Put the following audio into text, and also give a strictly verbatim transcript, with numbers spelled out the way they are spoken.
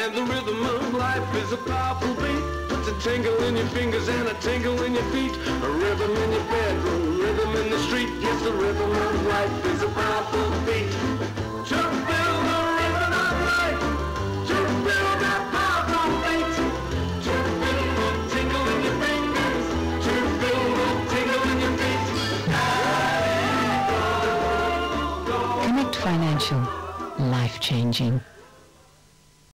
And the rhythm of life is a powerful beat. Puts a tingle in your fingers and a tingle in your feet. A rhythm in your bedroom, rhythm in the street. Yes, the rhythm of life is a powerful beat. To feel the rhythm of life, to feel that powerful beat, to feel the tingle in your fingers, to feel the tingle in your feet. Connect Financial, life-changing.